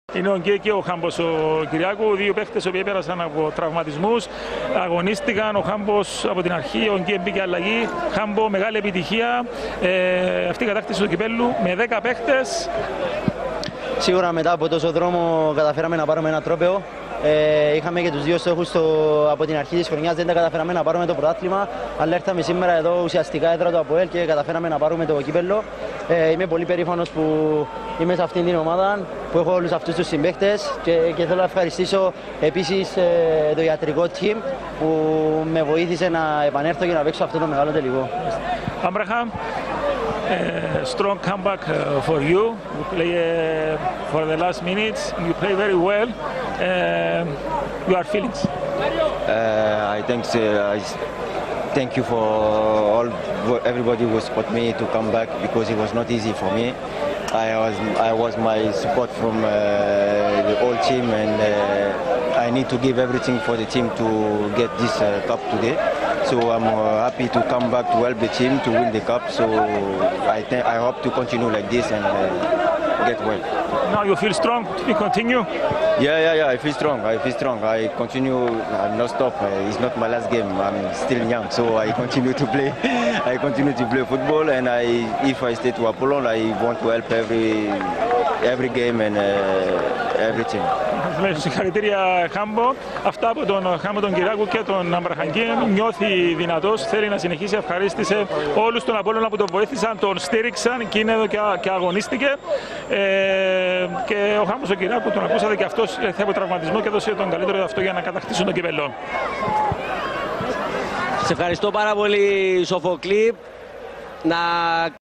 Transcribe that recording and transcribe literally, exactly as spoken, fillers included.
Είναι ο Γκέ και ο Χάμπος ο Κυριάκου, δύο παίχτες που πέρασαν από τραυματισμούς, αγωνίστηκαν. Ο Χάμπος από την αρχή, ο Γκέ μπήκε αλλαγή. Χάμπο, μεγάλη επιτυχία. Ε, αυτή η κατάκτηση του κυπέλλου με δέκα παίχτες. Σίγουρα μετά από τόσο δρόμο καταφέραμε να πάρουμε ένα τρόπαιο. Ε, είχαμε και τους δύο στόχους στο, από την αρχή της χρονιάς, δεν τα καταφέραμε να πάρουμε το πρωτάθλημα, αλλά ήρθαμε σήμερα εδώ ουσιαστικά έδρα του ΑΠΟΕΛ και καταφέραμε να πάρουμε το κύπελλο. Ε, είμαι πολύ περήφανος που είμαι σε αυτήν την ομάδα, που έχω όλους αυτούς τους συμπαίκτες και, και θέλω να ευχαριστήσω επίσης ε, το ιατρικό team που με βοήθησε να επανέλθω και να παίξω αυτό το μεγάλο τελικό. Abraham, uh, strong comeback uh, for you. You play uh, for the last minutes. You play very well. Uh, your feelings? Uh, I thank uh, I thank you for all everybody who support me to come back because it was not easy for me. I was I was my support from uh, the whole team and uh, I need to give everything for the team to get this uh, cup today. So I'm uh, happy to come back to help the team to win the cup. So I think I hope to continue like this and uh, get well. Now you feel strong to continue? Yeah, yeah, yeah. I feel strong. I feel strong. I continue. I'm not stop. Uh, it's not my last game. I'm still young, so I continue to play. I continue to play football, and I, if I stay to Apollon, I want to help every every game and uh, everything. Συγχαρητήρια Χάμπο. Αυτά από τον Χάμπο τον Κυριάκου και τον Αμπραχαγκή. Νιώθει δυνατός, θέλει να συνεχίσει. Ευχαρίστησε όλους τον Απόλλωνα που τον βοήθησαν, τον στήριξαν και είναι εδώ και, και αγωνίστηκε. Ε, και ο Χάμπος ο Κυριάκου τον ακούσατε και αυτός ήρθε από τραυματισμό και έδωσε τον καλύτερο αυτό για να κατακτήσουν τον κυπέλλο. Σε ευχαριστώ πάρα πολύ Σοφοκλή. Να